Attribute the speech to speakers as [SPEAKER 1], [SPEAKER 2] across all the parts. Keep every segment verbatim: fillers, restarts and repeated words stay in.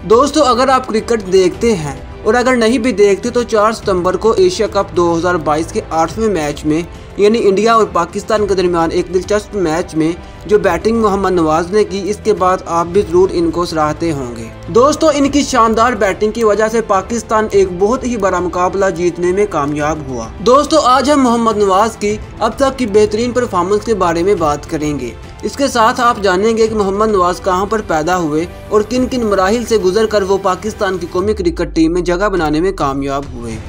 [SPEAKER 1] दोस्तों अगर आप क्रिकेट देखते हैं और अगर नहीं भी देखते तो चार सितंबर को एशिया कप दो हज़ार बाईस के आठवें मैच में यानी इंडिया और पाकिस्तान के दरमियान एक दिलचस्प मैच में जो बैटिंग मोहम्मद नवाज ने की, इसके बाद आप भी जरूर इनको सराहते होंगे। दोस्तों इनकी शानदार बैटिंग की वजह से पाकिस्तान एक बहुत ही बड़ा मुकाबला जीतने में कामयाब हुआ। दोस्तों आज हम मोहम्मद नवाज की अब तक की बेहतरीन परफॉर्मेंस के बारे में बात करेंगे। इसके साथ आप जानेंगे कि मोहम्मद नवाज कहां पर पैदा हुए और किन किन मराहिल से गुजर कर वो पाकिस्तान की कौमी क्रिकेट टीम में जगह बनाने में कामयाब हुए।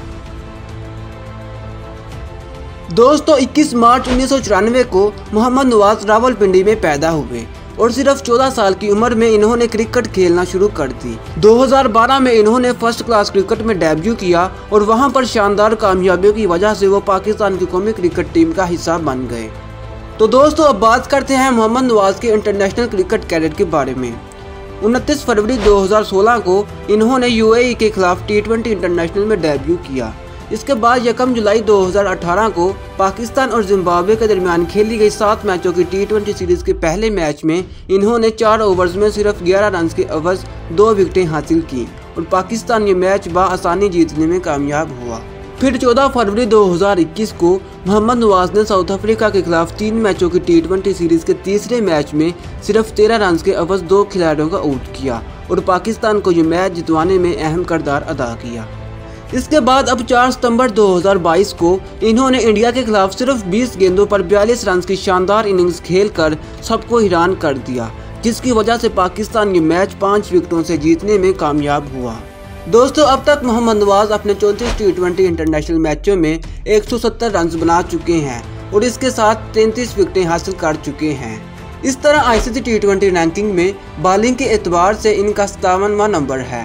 [SPEAKER 1] दोस्तों इक्कीस मार्च उन्नीस सौ चौरानवे को मोहम्मद नवाज रावलपिंडी में पैदा हुए और सिर्फ चौदह साल की उम्र में इन्होंने क्रिकेट खेलना शुरू कर दी। दो हज़ार बारह में इन्होंने फर्स्ट क्लास क्रिकेट में डेब्यू किया और वहां पर शानदार कामयाबियों की वजह से वो पाकिस्तान की कौमी क्रिकेट टीम का हिस्सा बन गए। तो दोस्तों अब बात करते हैं मोहम्मद नवाज के इंटरनेशनल क्रिकेट कैरियर के बारे में। उनतीस फरवरी दो हज़ार सोलह को इन्होंने यूएई के खिलाफ टी ट्वेंटी इंटरनेशनल में डेब्यू किया। इसके बाद यकम जुलाई दो हज़ार अठारह को पाकिस्तान और जिम्बाब्वे के दरमियान खेली गई सात मैचों की टी ट्वेंटी सीरीज के पहले मैच में इन्होंने चार ओवर्स में सिर्फ ग्यारह रन के अवध दो विकेटें हासिल की और पाकिस्तान ये मैच बआसानी जीतने में कामयाब हुआ। फिर चौदह फरवरी दो हज़ार इक्कीस को मोहम्मद नवाज ने साउथ अफ्रीका के खिलाफ तीन मैचों की टी ट्वेंटी सीरीज के तीसरे मैच में सिर्फ तेरह रन के अवध दो खिलाड़ियों का आउट किया और पाकिस्तान को ये मैच जितवाने में अहम किरदार अदा किया। इसके बाद अब चार सितंबर दो हज़ार बाईस को इन्होंने इंडिया के खिलाफ सिर्फ बीस गेंदों पर बयालीस रन की शानदार इनिंग्स खेलकर सबको हैरान कर दिया, जिसकी वजह से पाकिस्तान ये मैच पाँच विकेटों से जीतने में कामयाब हुआ। दोस्तों अब तक मोहम्मद नवाज अपने चौंतीस टी ट्वेंटी इंटरनेशनल मैचों में एक सौ सत्तर रन बना चुके हैं और इसके साथ तैंतीस विकेटें हासिल कर चुके हैं। इस तरह आईसीसी टी ट्वेंटी रैंकिंग में बॉलिंग के एतबार से इनका सत्तावनवां नंबर है।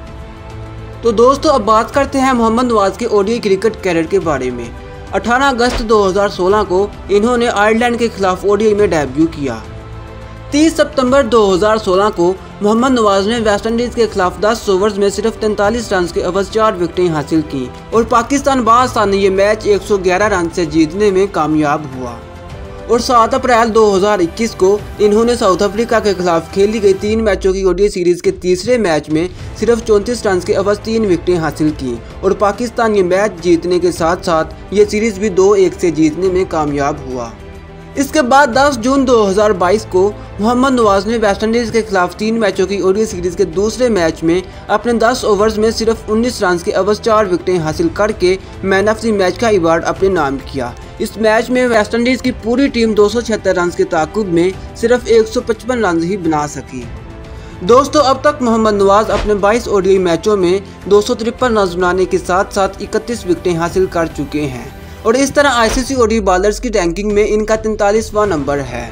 [SPEAKER 1] तो दोस्तों अब बात करते हैं मोहम्मद नवाज के ओडीआई क्रिकेट कैरियर के बारे में। अठारह अगस्त दो हज़ार सोलह को इन्होंने आयरलैंड के खिलाफ ओडीआई में डेब्यू किया। तीस सितंबर दो हज़ार सोलह को मोहम्मद नवाज ने वेस्टइंडीज के खिलाफ दस ओवर्स में सिर्फ तैंतालीस रन के अवध चार विकेटें हासिल की और पाकिस्तान बआसानी ये मैच एक सौ ग्यारह रन से जीतने में कामयाब हुआ। और सात अप्रैल दो हज़ार इक्कीस को इन्होंने साउथ अफ्रीका के खिलाफ खेली गई तीन मैचों की ओडीआई सीरीज के तीसरे मैच में सिर्फ चौंतीस रन के अवध तीन विकेटें हासिल की और पाकिस्तान ये मैच जीतने के साथ साथ ये सीरीज भी दो एक से जीतने में कामयाब हुआ। इसके बाद दस जून दो हज़ार बाईस को मोहम्मद नवाज ने वेस्टइंडीज के खिलाफ तीन मैचों की ओडीआई सीरीज के दूसरे मैच में अपने दस ओवर्स में सिर्फ उन्नीस रन के अवध चार विकेटें हासिल करके मैन ऑफ द मैच का अवार्ड अपने नाम किया। इस मैच में वेस्टइंडीज की पूरी टीम दो सौ छिहत्तर रन के ताकुब में सिर्फ एक सौ पचपन रन ही बना सकी। दोस्तों अब तक मोहम्मद नवाज अपने बाईस ओडीआई मैचों में दो सौ तिरपन रन बनाने के साथ साथ इकतीस विकेटें हासिल कर चुके हैं और इस तरह आईसीसी ओडीआई बॉलर्स की रैंकिंग में इनका तैंतालीसवां नंबर है।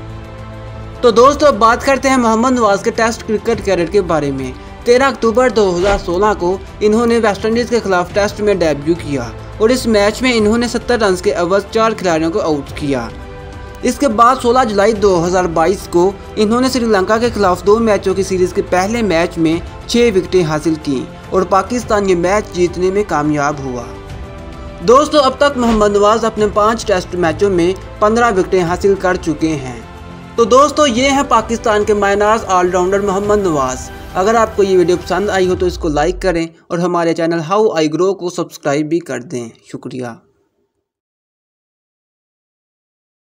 [SPEAKER 1] तो दोस्तों अब बात करते हैं मोहम्मद नवाज के टेस्ट क्रिकेट कैरियर के बारे में। तेरह अक्टूबर दो हज़ार सोलह को इन्होंने वेस्टइंडीज के खिलाफ टेस्ट में डेब्यू किया और इस मैच में इन्होंने सत्तर रन के अवध चार खिलाड़ियों को आउट किया। इसके बाद सोलह जुलाई दो हज़ार बाईस को इन्होंने श्रीलंका के खिलाफ दो मैचों की सीरीज के पहले मैच में छह विकेटें हासिल की और पाकिस्तान ये मैच जीतने में कामयाब हुआ। दोस्तों अब तक मोहम्मद नवाज अपने पाँच टेस्ट मैचों में पंद्रह विकेटें हासिल कर चुके हैं। तो दोस्तों ये है पाकिस्तान के मायनाज ऑलराउंडर मोहम्मद नवाज। अगर आपको ये वीडियो पसंद आई हो तो इसको लाइक करें और हमारे चैनल हाउ आई ग्रो को सब्सक्राइब भी कर दें। शुक्रिया।